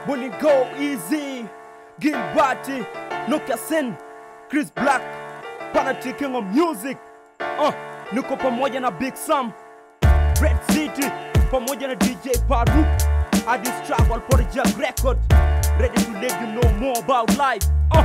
Bully Go Easy, Gilberti, Nokia Sen, Chris Black, Panati King of Music. Niko pamoja na Big Sam, Red City, pamoja na DJ Paru. I this travel for the Jug Record, ready to let you know more about life.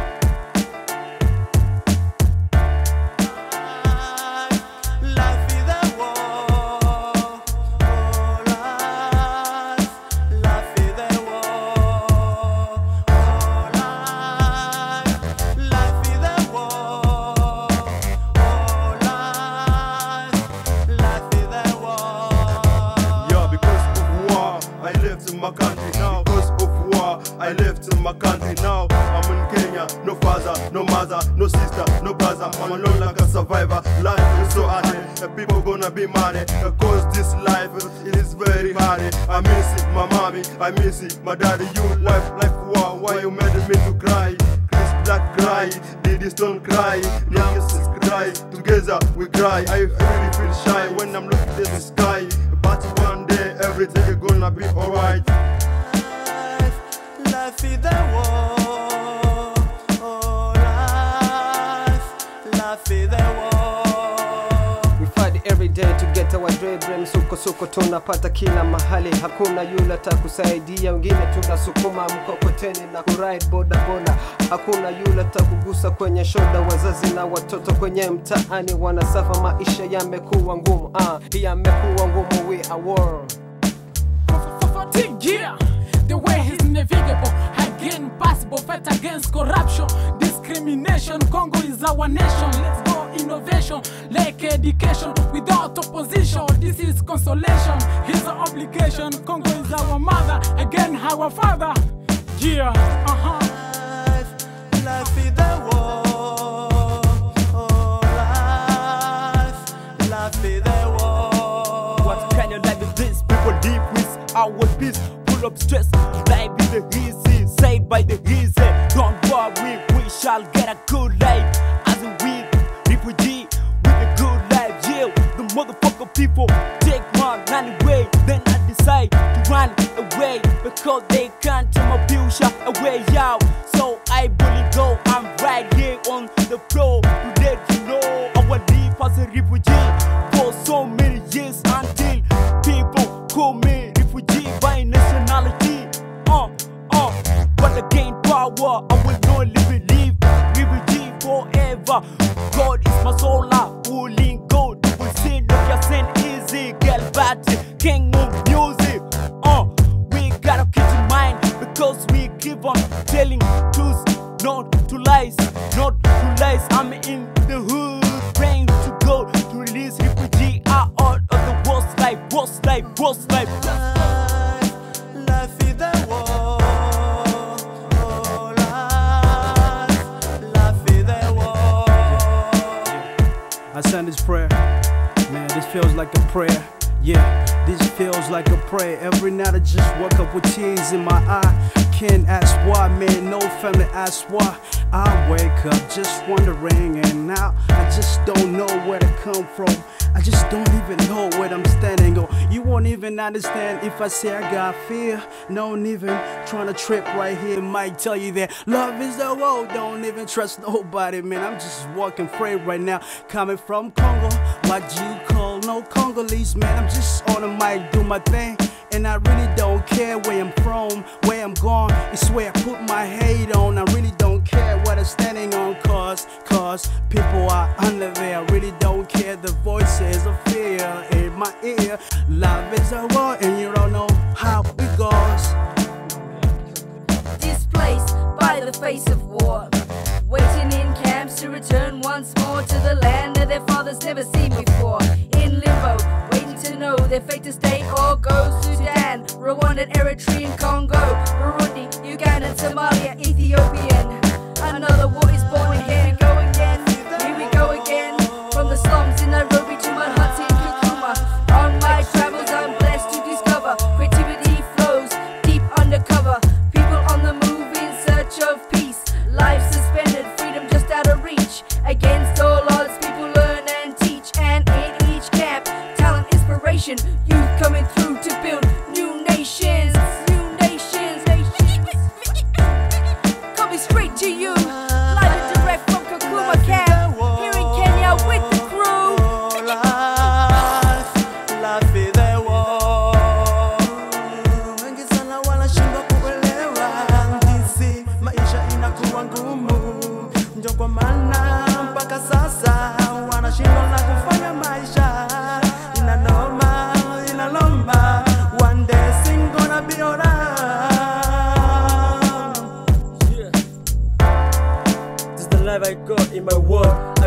My country now, because of war, I left my country now. I'm in Kenya, no father, no mother, no sister, no brother. I'm alone like a survivor. Life is so hard, people gonna be mad, cause this life is very hard. I miss it, my mommy, I miss it, my daddy. You life war, why you made me to cry? Chris Black cry, ladies don't cry, niggas cry, together we cry. I really feel shy when I'm looking at the sky, but one day everything is gonna be alright. Life is the war. Oh, life is the war. We fight every day to get our dream. Suko tunapata kila mahali, hakuna yule atakusaidia, wengine tunasukuma mkokoteni na kuride boda. Hakuna yule atakugusa kwenye shoulder, wazazi na watoto kwenye mtaani wanasafa, maisha yamekuwa ngumu, yamekuwa ngumu. We are war. Yeah, the way is navigable, again possible, fight against corruption, discrimination. Congo is our nation, let's go innovation, like education, without opposition. This is consolation, here's an obligation. Congo is our mother, again our father. Yeah, Life is the war. Oh, life is the war. What kind of life is this? People live with our peace, full of stress. Life is the easy, saved by the easy. Don't worry, we shall get a good life. As a weak refugee with a good life. Yeah, the motherfucker people take my money away. Then I decide to run away because they can't take my future away out. So I bully go, I'm right here on the floor to let you know I will live as a refugee for so many years until people call me refugee by nationality. But I gain power, I will not live refugee forever. God is my soul, ruling God. We say Nokia Sen Easy, Gilberti, King of Music. We gotta keep in mind because we keep on telling truth, not to lies, not to lies. I'm in the hood, praying to God to release refugee out of the worst life. Life is the war. Oh, life is the war. I send this prayer, man, this feels like a prayer. Yeah, this feels like a prayer. Every night I just wake up with tears in my eye. Can't ask why, man, no family asks why. I wake up just wondering, and now I just don't know where to come from. I just don't even know where I'm standing. Or you won't even understand if I say I got fear. Don't even trying to trip right here. Might tell you that love is the road. Don't even trust nobody, man. I'm just walking free right now. Coming from Congo, what you call no Congolese, man. I'm just on the mic, do my thing. And I really don't care where I'm from, where I'm going. It's where I put my hate on. I really don't care what I'm standing on, cause people are under there. I really don't care the voices of fear in my ear. Love is a war and you don't know how it goes. Displaced by the face of war, waiting in camps to return once more to the land that their fathers never seen before. In limbo, waiting to know their fate to stay or go. Sudan, Rwanda, Eritrean, Congo, Burundi, Uganda, Somalia, Ethiopian. Another war is born. Here we go again. Here we go again. From the slums in Nairobi to my huts in Kikuma. On my travels, I'm blessed to discover creativity flows deep undercover. People on the move in search of peace. Life suspended, freedom just out of reach. Against all odds, people learn and teach. And in each camp, talent, inspiration, youth coming through to build new nations. New nations, nations.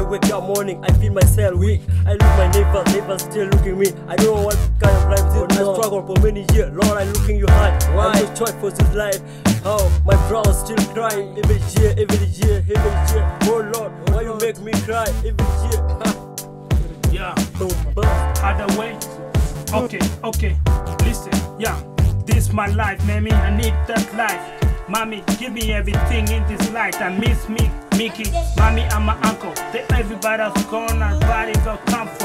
wake up morning, I feel myself weak. I look my neighbor still looking me. I don't know what kind of life this is. I struggle for many years, Lord, I looking you high. Why? I'm no choice for this life. Oh, my brow still crying every year. Oh Lord, why you make me cry every year? Yeah, other way. Okay, listen, yeah. This my life, mammy, I need that life. Mommy, give me everything in this life. I miss me, Mickey, mommy, and my uncle. Everybody's gone, everybody got come from.